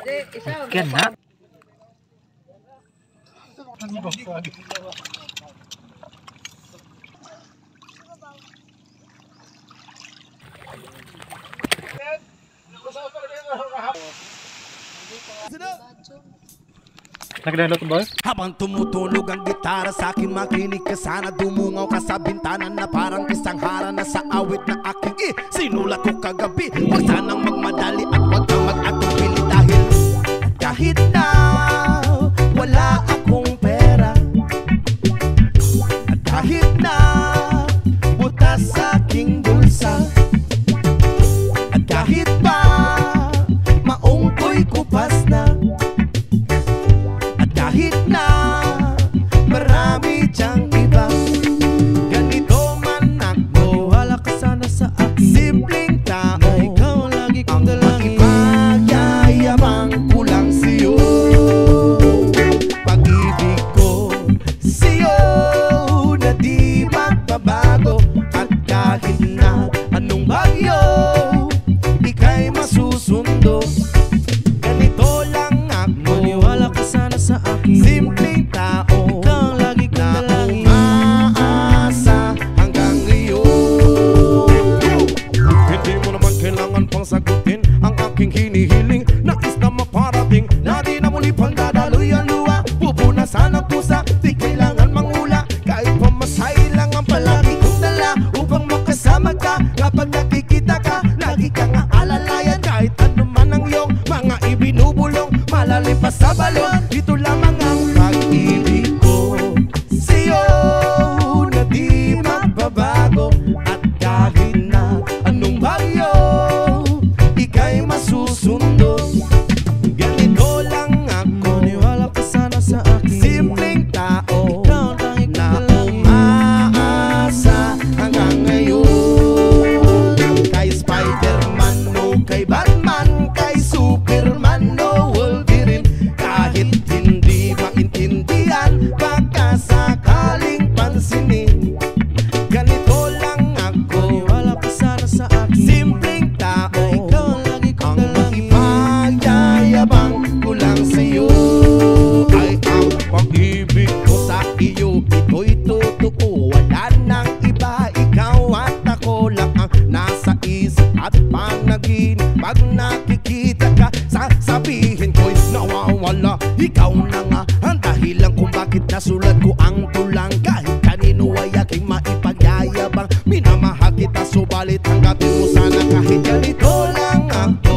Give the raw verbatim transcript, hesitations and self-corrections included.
Ken na. Nagdalot ba? Habang tumutunog ang gitara sa akin, makinig ka sana. Dumungaw ka sa bintana na parang isang hara na sa awit na aking eh, sinulat ko kagabi. Huwag sanang magmadali at huwag kang mag-atupili dahil kahit na wala akong pera, at kahit na butas sa aking bulsa, at kahit pa maong ko'y kupas na, kahit na marami diyang iba, ganito man ako, wala ka sana sa akin. Simpleng tao, na ikaw lagi kong dalangin. Pagyayabang ko lang sa'yo, pag-ibig ko sa'yo na di magbabago. At kahit na anong bagyo, ika'y masusundo. Ganito lang ako, maniwala ka sana sa akin. Simpleng tao, ikaw lagi kong dalangin, umaasa hanggang ngayon. Hindi mo naman kailangan pang sagutin ang aking hinihiling. Nais na maparating na di na muli pang dadaloy ang luha. Pupunasan ang pusa, di kailangan mangula. Kahit pamasahe lang ang palagi kong dala upang makasama ka. Kapag nakikita ka, lagi kang aalalayan. Kahit ano man ang iyong mga ibinubulong, malalim pa sa balon, ito lamang ang pag-ibig ko sa'yo na di magbabago. At kahit na anong bagyo, ika'y masusundo. Ganito lang ako, maniwala ka sana sa akin. Simpleng tao, ikaw lang na umaasa hanggang ngayon. Kay Spider-Man o kay Batman, kay Superman o Wolverine, kahit hindi maintindihan, baka sakaling pansinin. Ganito lang ako, maniwala ka sana sa akin. Simpleng tao, ikaw lagi kong dalangin. Ipagyayabang ko lang sa'yo ay ang pag-ibig ko sa iyo. Ito'y totoo, wala nang iba. Ikaw at ako lang ang nasa isip at panaginip. Pag nakikita ka, sasabihin ko'y nawawala. Ikaw na nga ang dahilan kung bakit nasulat ko ang tulang. Kahit kanino ay aking maipagyayabang, minamahal kita subalit tanggapin mo sana kahit ganito lang ako.